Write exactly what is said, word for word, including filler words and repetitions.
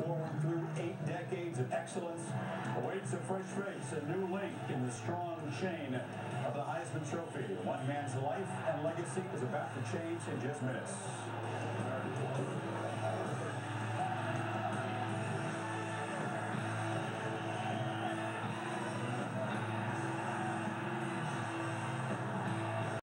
forward through eight decades of excellence awaits a fresh face, a new link in the strong chain of the Heisman Trophy. One man's life and legacy is about to change in just minutes.